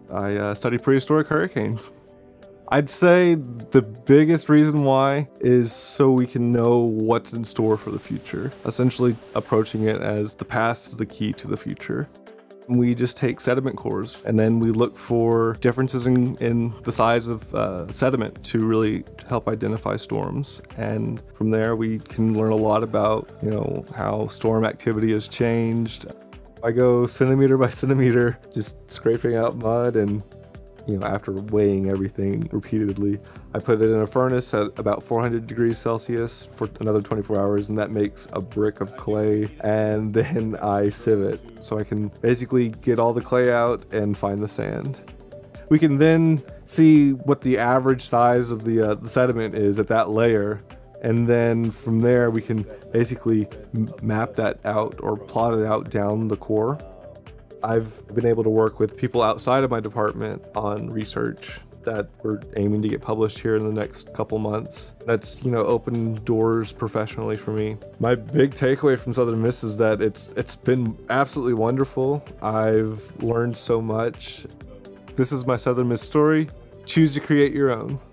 I study prehistoric hurricanes. I'd say the biggest reason why is so we can know what's in store for the future, essentially approaching it as the past is the key to the future. We just take sediment cores and then we look for differences in the size of sediment to really help identify storms. And from there we can learn a lot about, how storm activity has changed. I go centimeter by centimeter, just scraping out mud, and after weighing everything repeatedly, I put it in a furnace at about 400 degrees Celsius for another 24 hours, and that makes a brick of clay, and then I sieve it. So I can basically get all the clay out and find the sand. We can then see what the average size of the sediment is at that layer, and then from there we can basically map that out or plot it out down the core. I've been able to work with people outside of my department on research that we're aiming to get published here in the next couple months. That's, opened doors professionally for me. My big takeaway from Southern Miss is that it's been absolutely wonderful. I've learned so much. This is my Southern Miss story. Choose to create your own.